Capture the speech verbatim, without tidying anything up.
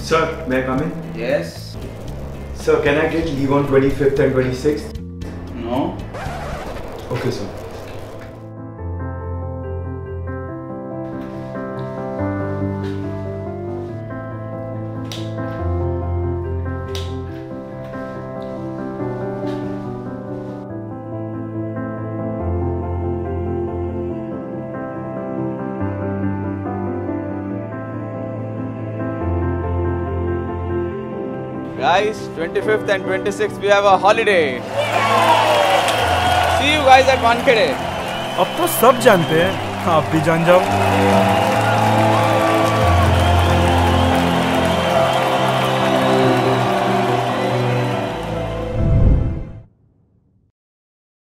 Sir, may I come in? Yes. Sir, can I get leave on twenty-fifth and twenty-sixth? No. Okay, sir. Guys, twenty-fifth and twenty-sixth we have a holiday. See you guys at Wankhade. अब तो सब जानते हैं, आप भी जान जाओ.